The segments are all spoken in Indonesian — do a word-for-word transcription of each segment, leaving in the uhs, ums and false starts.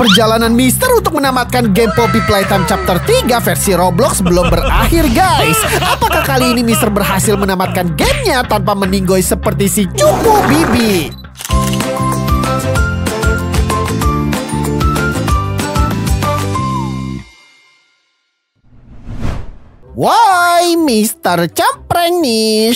Perjalanan Mister untuk menamatkan game Poppy Playtime Chapter tiga versi Roblox belum berakhir guys. Apakah kali ini Mister berhasil menamatkan gamenya tanpa meninggoy seperti si Cupu Bibi? Woi, Mister Cempreng nih,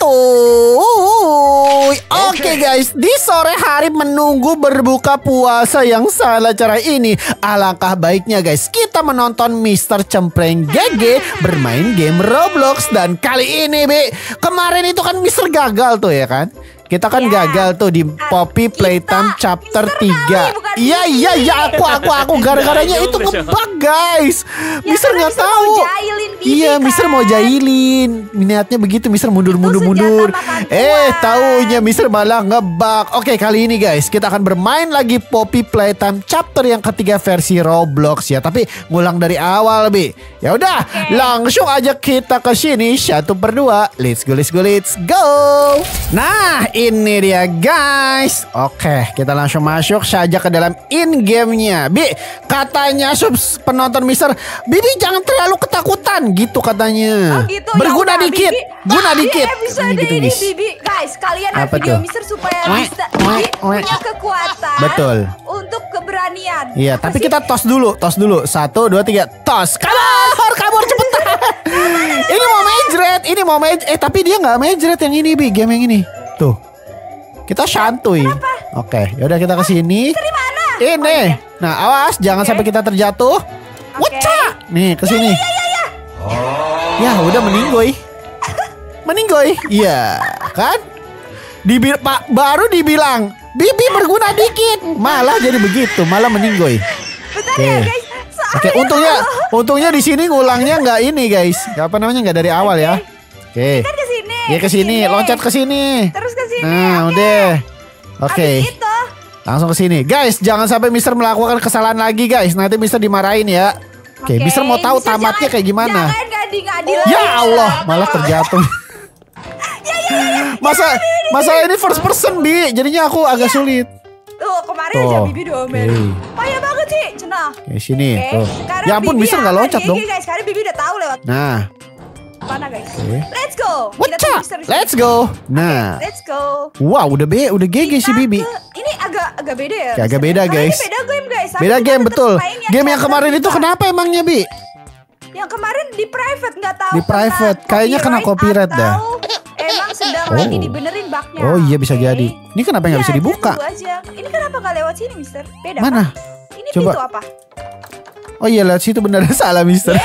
santuy. Oke okay, guys, di sore hari menunggu berbuka puasa yang salah cara ini. Alangkah baiknya guys, kita menonton Mister Cempreng G G bermain game Roblox. Dan kali ini, Bi, kemarin itu kan Mister gagal tuh ya kan? Kita kan ya. gagal tuh di Poppy Playtime Chapter tiga. Iya iya iya aku aku aku gara-garanya itu ngebug guys. Ya, Mister nggak tahu. Iya kan? Mister mau jahilin. Niatnya begitu, Mister mundur mundur mundur. Eh taunya Mister malah ngebug. Oke, kali ini guys kita akan bermain lagi Poppy Playtime Chapter yang ketiga versi Roblox ya. Tapi ngulang dari awal, Bi. Ya udah, okay. langsung aja kita ke sini satu per dua. Let's go let's go let's go. Nah, ini dia guys. Oke, kita langsung masuk saja ke dalam in-game-nya. Bi, katanya subs penonton Mister, Bibi jangan terlalu ketakutan gitu katanya. Oh gitu, berguna ya dikit, Bibi. guna Nah, dikit. Di episode ini, gitu, ini Bibi, guys, kalian lihat video tuh? Mister supaya bisa Bibi punya kekuatan. Betul. Untuk keberanian. Iya, Apa tapi sih? kita tos dulu, tos dulu. Satu, dua, tiga, tos. Kabur, kabur cepetan. Ini mau mejret, ini mau mejret. Eh, tapi dia nggak mejret yang ini, Bi, game yang ini. Tuh. Kita santuy. Oke, yaudah kita ke sini. Dari mana? Ini. Oh, iya. Nah, awas jangan okay. sampai kita terjatuh. Okay. Wacak. Nih, ke sini. Ya, ya, ya, ya. Ya, udah meninggoy. Meninggoy. Iya, kan? Dibil Pak baru dibilang, Bibi berguna dikit. Malah jadi begitu, malah meninggoy. Bentar okay. ya, guys. Oke, okay, untungnya untungnya di sini ngulangnya nggak ini, guys. Nggak apa namanya nggak dari awal okay. ya. Oke. Okay. Kan ke sini. Ya ke sini, loncat ke sini. Terus ke sini. Nah, okay. udah. Oke. Okay. Itu. Langsung ke sini. Guys, jangan sampai Mister melakukan kesalahan lagi, guys. Nanti Mister dimarahin ya. Oke, okay. okay. Mister mau tahu Mister tamatnya jangan, kayak gimana. Jangan ngadi-ngadi oh, ya Allah, malah terjatuh. ya, ya, ya, ya. Masa masalah ini first person, Bi. Jadinya aku agak ya. sulit. Tuh, kemarin tuh. aja Bibi domen. Okay. Payah banget sih, cenah. Oke, sini. Okay. Tuh. Ya ampun, Mister nggak loncat dong. Guys, sekarang Bibi udah tahu lewat. Nah. Mana guys? Okay. Let's go. What's Let's go. Nah. Okay, let's go. Wow, udah be, udah G G sih Bibi. Ini agak agak beda ya. Agak beda guys. Beda game guys. Beda game betul. Game yang kemarin itu kenapa emangnya Bi? Yang kemarin di private nggak tahu. Di private, kayaknya kena copyright dah. Emang sedang oh. lagi dibenerin bugnya. Oh iya bisa okay. jadi. Ini kenapa nggak ya, bisa dibuka? Aja. Ini kenapa nggak lewat sini, Mister? Beda. Mana? Apa? Ini coba. pintu apa? Oh iya lewat situ benar. Salah Mister.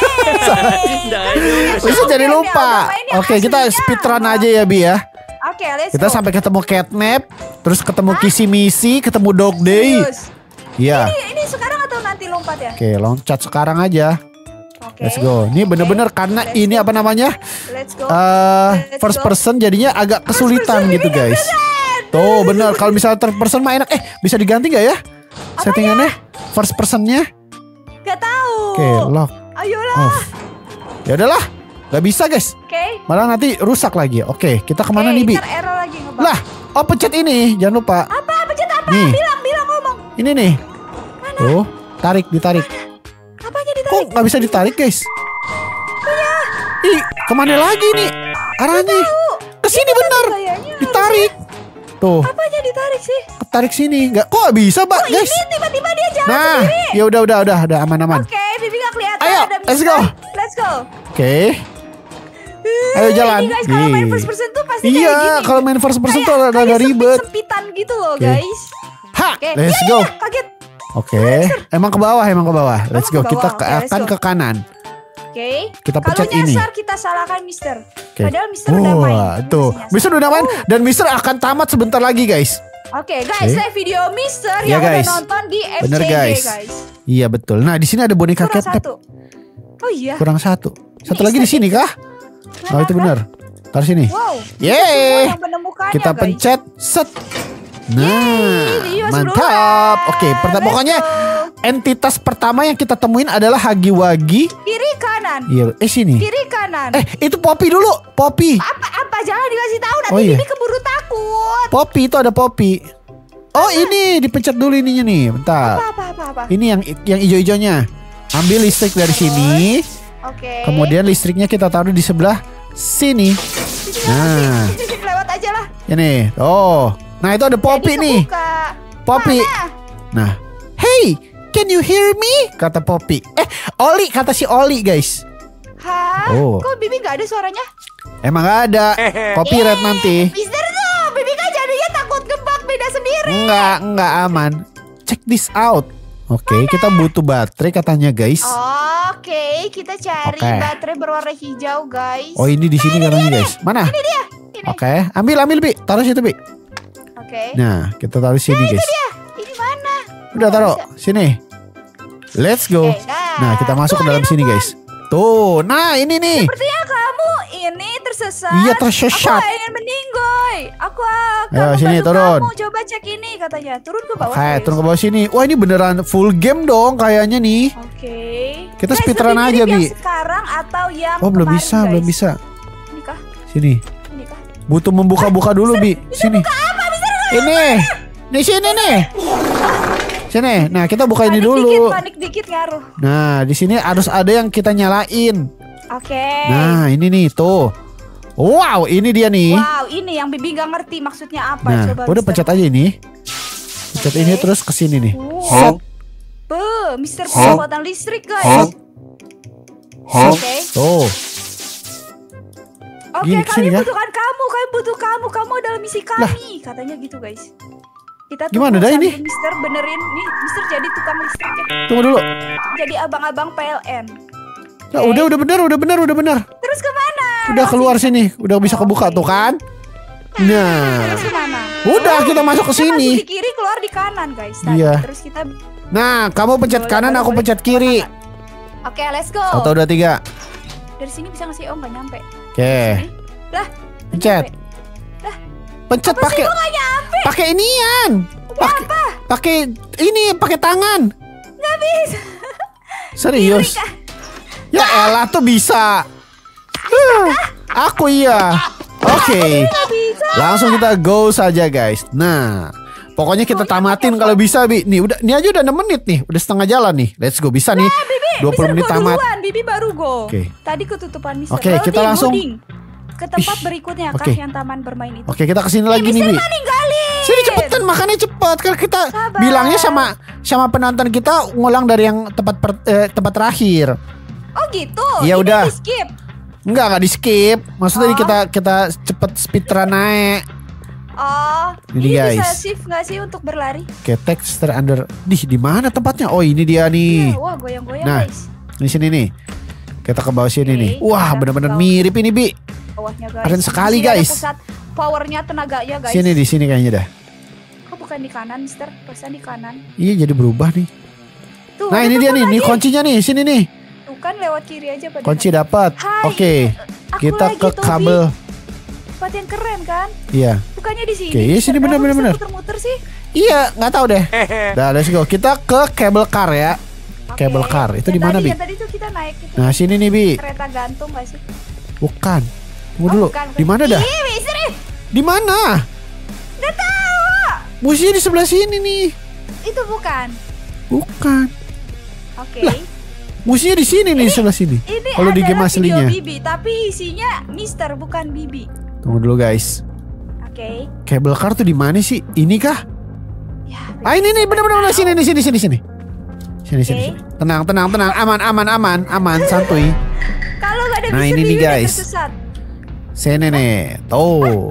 Bisa jadi lupa. Oke okay, kita speedrun aja ya Bi ya. Oke okay, let's Kita go. sampai ketemu catnap, terus ketemu Hah? Kissy Missy, ketemu Dog Day. Iya. Ini, ini sekarang atau nanti lompat ya? Oke okay, loncat sekarang aja. Okay. Let's go. Ini bener-bener okay. karena Let's ini go. apa namanya? Let's go. Uh, Let's first go. person jadinya agak kesulitan person, gitu guys. Tuh bener. Kalau misalnya third person mah enak. Eh bisa diganti nggak ya? Apanya? Settingannya? First personnya? Gak tahu. Oke okay, lock. Ayolah. Off. Ya udahlah. Gak bisa guys. Oke. Okay. Malah nanti rusak lagi. Oke okay, kita kemana okay, nih Bi? Error lagi, lah. Oh pencet ini. Jangan lupa. Apa? Pencet apa? Nih. Bilang bilang ngomong. Ini nih. Mana? Tuh tarik ditarik. Mana? Apanya ditarik? Kok nggak bisa ditarik guys? Ya. Ih, kemana lagi nih? Arahnya kesini bener. Ditarik. Tuh. Apanya ditarik sih? Ketarik sini. Nggak, kok bisa, Mbak, oh, guys? Ini tiba-tiba dia jalan nah, sendiri. ya udah udah udah udah aman-aman. Oke, okay, Bibi nggak kelihatan. Ayo, ada let's go. Let's go. Oke. Okay. Ayo jalan. Ini guys, kalau main first person tuh pasti iya, kayak gini. kalau main first person kayak, tuh agak ribet. Sempitan gitu loh, okay. guys. Ha, okay. let's ya, go. Ya, kaget. Oke, okay. emang ke bawah, emang ke bawah. Let's emang go. Kita okay, akan ke kanan. Oke. Okay. Kita pencet Kalau ini. nyasar kita salahkan Mister. Okay. Padahal Mister oh, udah main. Tuh, Mister udah main uh. dan Mister akan tamat sebentar lagi, guys. Oke, okay, guys, okay. video Mister ya, yang guys. udah nonton di F C G, bener, guys. guys. Iya betul. Nah, di sini ada boneka Kurang catnap. satu. Oh iya. Kurang satu. Satu lagi di sini kah? Mana, oh itu benar. Taruh sini. Wow. Yeay. Kita guys. pencet set. Nah, Yeay, mantap. Oke, okay, pokoknya entitas pertama yang kita temuin adalah Hagiwagi. Kiri kanan. Iya, eh sini. Kiri kanan. Eh, itu Poppy dulu. Poppy. Apa apa jangan dikasih tahu nanti oh, iya. Bibi keburu takut. Poppy itu ada Poppy. Oh ini dipencet dulu ininya nih. Bentar. Apa, apa, apa, apa? Ini yang yang hijau-hijaunya. Ambil listrik dari sini. Oke. Kemudian listriknya kita taruh di sebelah sini. Nah. Lewat aja lah. Ini. Oh. Nah itu ada Poppy Jadi nih. kebuka. Poppy. Mana? Nah. Hey, can you hear me? Kata Poppy. Eh, Oli kata si Oli guys. Hah? Oh. Kok Bibi nggak ada suaranya? Emang gak ada. Copyright nanti. Mister tuh, Bibi kan jadinya takut gebak beda sendiri. Enggak, enggak aman. Check this out. Oke, kita butuh baterai katanya guys. Oke, kita cari Oke. baterai berwarna hijau guys. Oh ini di sini katanya guys. Mana? Ini dia. Ini. Oke, ambil ambil Bi. Taruh situ Bi. Oke. Nah, kita taruh sini guys. Dia. Ini mana? Udah Oh, taruh bisa. sini. Let's go. Oke, dah. Nah, kita masuk ke Tuh, dalam ada sini nomor. guys. Tuh, nah ini nih. Sepertinya kamu ini tersesat. Iya, tersesat. Aku ingin meninggoy. Aku akan Ayo, sini, membantu turun. kamu. Coba cek ini katanya. Turun ke bawah. Oke, guys. turun ke bawah sini. Wah, ini beneran full game dong kayaknya nih. Oke. Kita Guys, speedrun lebih aja, mirip Bi. yang sekarang atau yang Oh, belum kemarin, bisa, guys? belum bisa. Ini kah? Sini. Ini kah? Butuh membuka-buka dulu, Bi. Sini. Ini. Di sini nih. Sini. Nah, kita buka ini Panik dulu. Dikit, panik dikit ngaruh. Nah, di sini harus ada yang kita nyalain. Oke. Nah, ini nih tuh. Wow, ini dia nih. Wow, ini yang Bibi nggak ngerti maksudnya apa. Nah, Coba udah Mister. pencet aja ini. Pencet Oke. ini terus ke sini nih. Wow. Be, Mister perawatan listrik guys. Oke. Tuh. Oke, Gini, kami sini, ya. butuhkan kamu, kami butuh kamu, kamu adalah misi kami, katanya gitu guys. Kita Gimana tunggu dah sambil ini? Mister benerin, nih Mister jadi tukang listrik ya. Tunggu dulu. Jadi abang-abang P L N. Nah, udah udah benar, udah benar, udah benar. Terus kemana? Udah keluar sini, udah bisa kebuka Oke. tuh kan? Nah. Terus kemana? Udah kita masuk ke Kita masuk sini. di kiri, keluar di kanan guys. Tadi. Iya. Terus kita. Nah, kamu pencet Boleh, kanan, boleh, aku boleh. pencet kiri. Oke, let's go. Satu, dua, tiga. Dari sini bisa nggak sih? Oh, nggak nyampe. Oke. Lah, Pencet. Pencet apa sih pakai kok nggak nyampe? pakai inian. Pakai Apa? pakai ini, pakai tangan. Nggak bisa. Serius? Ya elah tuh bisa. Huh, aku iya. Oke. Nggak bisa. Langsung kita go saja guys. Nah, pokoknya kita tamatin kalau bisa Bi. Nih udah, ini aja udah enam menit nih, udah setengah jalan nih. Let's go, bisa nih. dua puluh Mister menit go tamat. duluan, Bibi baru go. Oke. Tadi ketutupan Mister. Oke, kita Loading, langsung- loading. Ke tempat Ih, berikutnya oke. kah yang taman bermain itu. Oke, kita kesini lagi nih Mister Bi. mah ninggalin. Sini cepetan, makannya cepet. Kan kita Sabar. bilangnya sama sama penonton kita ngulang dari yang tempat per- eh, tempat terakhir. Oh gitu. Iya, Ini udah. di skip. Enggak, enggak di skip. Maksudnya Oh. kita kita cepet speedrun naik. Oh, Ini, ini, bisa guys. shift nggak sih untuk berlari? Oke, texture under. Dih, di mana tempatnya? Oh, ini dia nih. Iya, wah goyang-goyang Nah. guys. Di sini nih. Kita ke bawah sini Oke, nih. Wah, kita benar-benar ke bawah. mirip ini, Bi. Bawahnya guys. Keren sekali, Di sini ada guys. Pusat powernya tenaganya guys. Sini di sini kayaknya dah. Kok bukan di kanan, Mister? Pesan di kanan. Iya, jadi berubah nih. Tuh, Nah, ada ini dia telepon nih. Nih lagi. kuncinya nih. Sini nih. Tuh kan lewat kiri aja pada. Kunci dapat. Hai, Oke. Aku Kita lagi, ke Tobi. kabel. Tempat yang keren kan? Iya. Bukannya di sini. Oke, iya, sini Kenapa bener, bener, bisa bener. Muter-muter sih. Iya, nggak tahu deh. Dah, let's go. Kita ke cable car ya. Oke. Cable car. Itu Yang di mana, tadi- Bi? Yang tadi tuh kita naik itu. Nah, sini nih, Bi. Kereta gantung gak sih? Bukan. Tunggu Oh, dulu. bukan, bukan. Di mana dah? Ih, Mister ih. Di mana? Nggak tahu. Musuhnya di sebelah sini nih. Itu bukan. Bukan. Oke. Lah, musuhnya di sini nih, sebelah sini. Ini Kalau di game adalah aslinya. video Bibi, tapi isinya Mister bukan Bibi. Tunggu dulu, guys. Oke. Cable car tuh di mana sih? Ini kah? Ya, Ah, ini nih, benar-benar sini nih, sini sini sini. Sini sini. Oke. sini. Tenang, tenang, tenang. Aman, aman, aman, aman, santuy. Kalau nggak ada Nah, Mister ini nih, Bibi udah guys. tersesat. Sini nih. Tuh.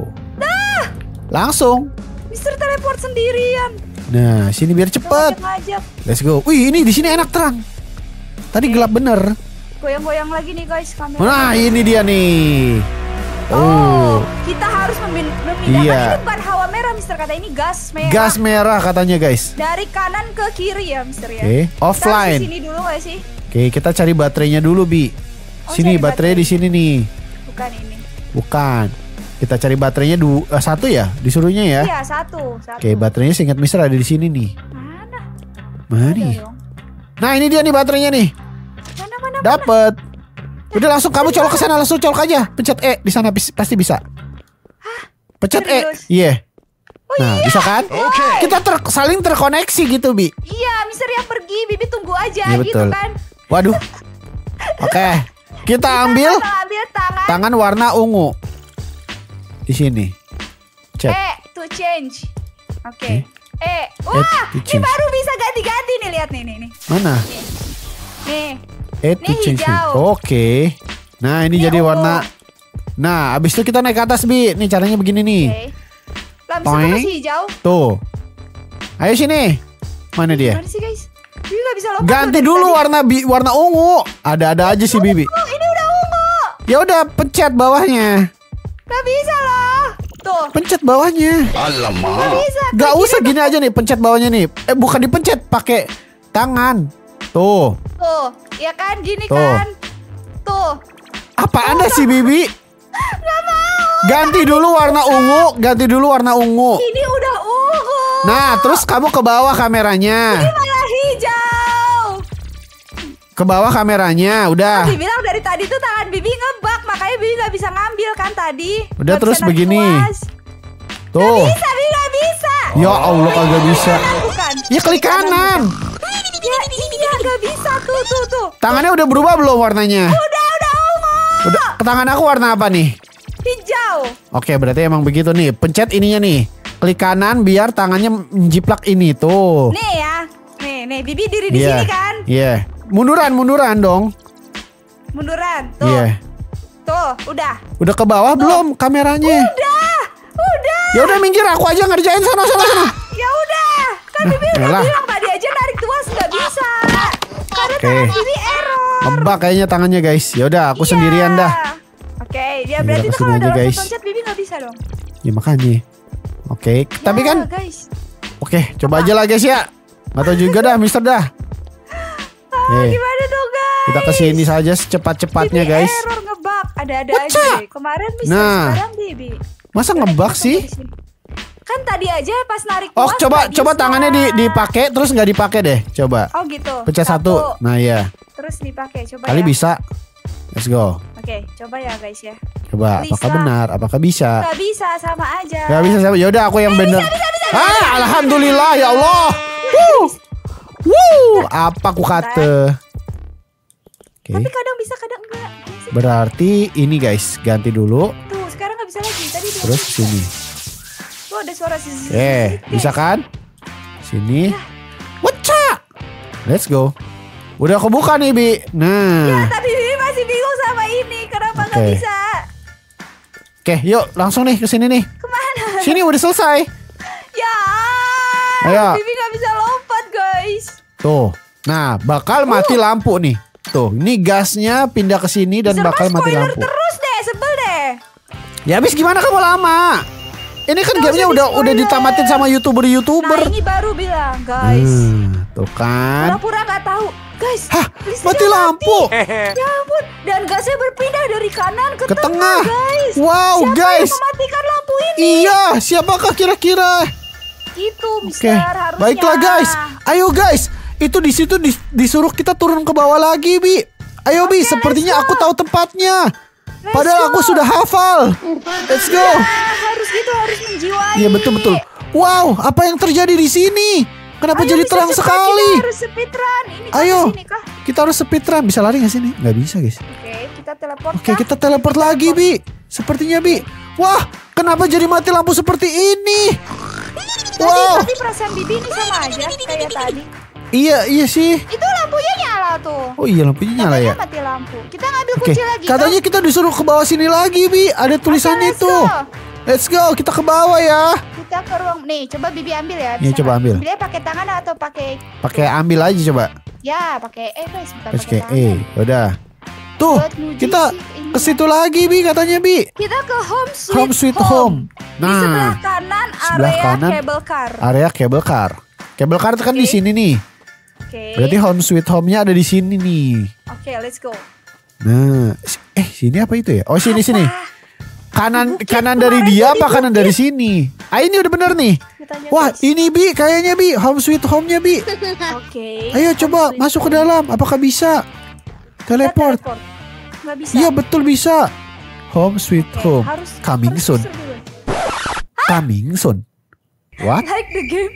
Langsung. Mister teleport sendirian. Nah, sini biar cepet. Ngajak-ngajak. Let's go. Wih, ini di sini enak terang. Tadi Oke. gelap bener. Goyang-goyang lagi nih guys kamera. Nah, ini dia nih. Oh, Oh, kita harus memin- memindahkan Iya. ini bukan hawa merah Mister, kata ini gas merah. gas merah katanya, guys. Dari kanan ke kiri ya Mister ya. Oke, Kita harus offline. di sini dulu gak sih? Oke, kita cari baterainya dulu, Bi. Oh, Sini cari baterai baterai. di sini nih. Bukan ini. Bukan. Kita cari baterainya du eh, satu ya, disuruhnya ya. Iya, satu, satu. Oke, baterainya seingat Mister ada di sini nih. Mana? Mana Ada nih? dong. Nah, ini dia nih baterainya nih. Mana mana? Dapet. Udah langsung kamu colok ke sana, langsung colok aja. Pencet E di sana bis- pasti bisa. Pencet E. Serius? Iya. Oh Nah, iya. bisa kan? Oke. Kita ter saling terkoneksi gitu, Bi. Iya, Mister yang pergi, Bibi tunggu aja Iya, gitu betul. kan. Waduh. Oke. Kita ambil Kita ambil tangan. tangan warna ungu. Di sini. Cek. Eh, to change. Oke. Eh. Eh, wah, to ini change. baru bisa ganti-ganti nih, lihat nih, nih, nih. Mana? Nih. Eh, to Ini change. hijau. Oke. Nah, ini Ini jadi ungu. warna. Nah, abis itu kita naik ke atas, Bi. Nih caranya begini nih. Oke. Lah, bisa Toing. masih hijau. Tuh. Ayo sini. Mana dia? Mana sih, guys? Bibi nggak bisa lompat. Ganti loh dari dulu tadi. warna bi warna ungu. Ada-ada aja sih, Bibi. Oh, ini udah ungu. Ya udah, pencet bawahnya. Gak bisa loh. Tuh. Pencet bawahnya. Gak Alamak. bisa. Gak usah gini aja nih, pencet bawahnya nih. Eh, bukan dipencet, pakai tangan. Tuh. Tuh, ya kan gini Tuh. kan. Tuh. Apa Anda sih, Bibi? Gak mau. Ganti dulu warna ungu, ganti dulu warna ungu. Ini udah ungu. Nah, terus kamu ke bawah kameranya. Ini malah hijau. Ke bawah kameranya, udah. Bibi bilang dari tadi tuh tangan Bibi ngebak, makanya Bibi nggak bisa ngambil kan tadi. Udah, Nggak terus bisa narik begini. tuas. Tuh. Bisa, Bibi nggak bisa. Ya Allah, kagak bisa. Kanan bukan. Ya klik kanan. Ya iya nggak bisa tuh tuh tuh. Tangannya udah berubah belum warnanya? Udah udah ungu. Udah, ke tangan aku warna apa nih? Hijau. Oke, berarti emang begitu nih. Pencet ininya nih. Klik kanan biar tangannya menjiplak ini tuh. Nih ya. Nih nih Bibi diri di Iya. sini kan. Iya. Munduran, munduran dong. Munduran. Tuh. Iya. Tuh, udah. Udah ke bawah belum kameranya? Udah. Udah. Ya udah minggir, aku aja ngerjain sana sana sana. Ya udah. Kan Nah, Bibi udah yalah. bilang tadi aja narik tuas nggak bisa. Karena Oke. tangan Bibi error. Ngebak kayaknya tangannya, guys. Ya udah, aku Iya. sendirian dah. Oke, ya Ya berarti udah, tuh kalau kesini ada aja, guys. loncat-loncat Bibi nggak bisa dong. Ya makanya. Oke, tapi Ya, kan guys. oke, coba aja lah guys ya. Gak tau juga dah, Mister dah. Ah, Eh, gimana dong guys? kita kesini saja secepat-cepatnya, Bibi guys. error ngebak, ada-ada What's aja. up? Deh. Kemarin bisa Nah. sekarang Bibi. Masa Udah, ngebak kita sih? tunggu di sini. Kan tadi aja pas narik Oh, tuas coba nggak coba bisa. tangannya di dipakai terus nggak dipakai deh. Coba. Oh gitu. Pencet satu. Nah, iya. Terus dipakai, coba Kali ya. bisa. Let's go. Oke, coba ya guys ya. Coba, Please apakah lah. benar? Apakah bisa? Gak bisa, sama aja. Gak bisa siapa? Yaudah aku yang bener. Ah, alhamdulillah ya Allah. Wuh. Wuh, apa ku kata? Oke. Tapi kadang bisa, kadang enggak. Iya sih. Berarti ini guys, ganti dulu Tuh, sekarang nggak bisa lagi. Tadi dia terus bisa. sini. Tuh ada suara zzz. Eh, bisa kan? Sini. Wacak. Let's go. Udah aku buka nih, Bi. Nah. Tapi Bibi masih bingung sama ini. Kenapa nggak Oke. bisa? Oke, yuk langsung nih ke sini nih. Kemana? Sini udah selesai. Ya. Ayo. Bibi nggak bisa lompat guys. Tuh. Nah, bakal mati lampu nih. Tuh, ini gasnya pindah ke sini dan Serba bakal mati spoiler lampu. terus deh, sebel deh. Ya habis gimana kamu lama? Ini kan Nggak gamenya usah udah di-spoiler. udah ditamatin sama Nah youtuber-youtuber. ini baru bilang guys. Hmm, tuh kan. Pura-pura nggak tahu. Guys, Hah, listriknya mati lampu. Ya ampun, dan gasnya berpindah dari kanan ke, Ke tengah. guys. Wow, Siapa guys. yang mematikan lampu ini? Iya, siapakah kira-kira? Itu, Oke, Mister, harusnya. baiklah guys. Ayo guys, itu di situ dis- disuruh kita turun ke bawah lagi, Bi. Ayo Bi, Oke, sepertinya let's aku go. tahu tempatnya. Let's Padahal go. aku sudah hafal. Let's go. Ah, harus gitu, harus menjiwai. Iya betul betul. Wow, apa yang terjadi di sini? Kenapa Ayo, jadi Mister, terang cepat, sekali? Kita harus speedrun. Ini kah Ayo. kesini kah? Kita harus speedrun. Bisa lari nggak sini? Nggak bisa guys. Oke, kita teleport. Oke, kah? kita teleport lagi, Bi. Sepertinya, Bi. Wah, kenapa jadi mati lampu seperti ini? Tadi, Wow. tadi perasaan Bibi ini sama aja kayak tadi. Iya, iya sih. Itu lampunya nyala tuh. Oh iya, lampunya nyala ya. Katanya mati lampu. Kita ngambil Oke, kunci lagi. katanya kita disuruh ke bawah sini lagi, Bi. Ada tulisannya let's itu. go. Let's go, kita ke bawah ya. Kita ke ruang. Nih, coba Bibi ambil ya. Iya, Bisa coba nggak? ambil. Ambilnya pakai tangan atau pakai? Pakai ambil aja coba. Ya, pakai E guys, bukan Terus pakai kayak tangan. eh, udah. Tuh, Buat nuju kita sih ini. ke situ lagi, Bi, katanya, Bi. Kita ke home sweet Home sweet home. Di sebelah Nah, kanan sebelah area kanan. cable car. area cable car. Cable car itu kan Oke. di sini nih. Oke. Berarti home sweet home-nya ada di sini nih. Oke, let's go. Nah, s- eh sini apa itu ya? Oh, sini sini. Kanan Bukit kanan dari kemarin dia jadi apa kanan bukit. dari sini? Ah, ini udah bener nih. Kita lihat, Wah, guys. ini Bi, kayaknya Bi, home sweet home-nya Bi. Oke. Ayo home coba sweet masuk ke home. dalam. Apakah bisa? Kita Teleport. Nggak bisa. Iya, betul bisa. Home sweet Oke, home. harus Coming harus soon. susul dulu. Coming soon. What? Like the game.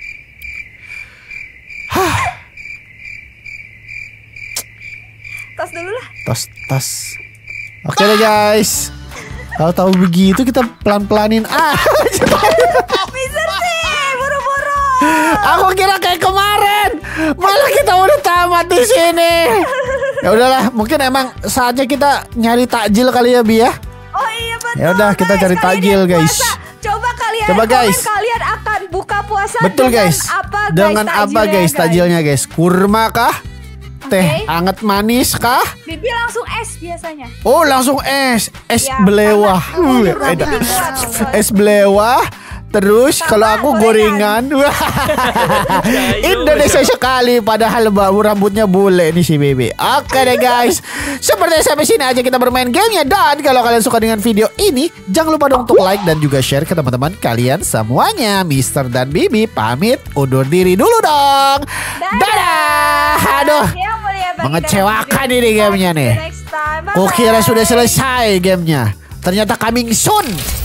Tas dulu lah. Tas, tas. Oke deh guys. Kalau tahu begitu kita pelan-pelanin. Ah, Mister sih, buru-buru. aku kira kayak kemarin. Malah kita udah tamat di sini. Ya udahlah, mungkin emang saatnya kita nyari takjil kali ya, Bi ya. Oh iya betul. Ya udah, kita guys. cari Kalian takjil, yang guys. puasa, coba kalian Coba, guys. komen kalian akan buka puasa Betul dengan guys. apa guys? Dengan apa guys takjilnya guys? Kurma kah? Teh Oke. anget manis kah? Bibi langsung es biasanya. Oh langsung es, es Ya, belewah. karena- Uh, karena edan. Bibi kuat, kuat. Es belewah. Terus Sama kalau aku gorengan, gorengan. Indonesia sekali. Padahal bau rambutnya bule nih si Bebe. Oke deh guys, seperti sampai sini aja kita bermain gamenya. Dan kalau kalian suka dengan video ini, jangan lupa dong untuk like dan juga share ke teman-teman kalian semuanya. Mister dan Bibi pamit undur diri dulu dong. Dadah. Aduh, Yang mulia bagi mengecewakan dalam ini hidup. gamenya nih. Next time. Bye-bye. Kukira sudah selesai gamenya. Ternyata coming soon.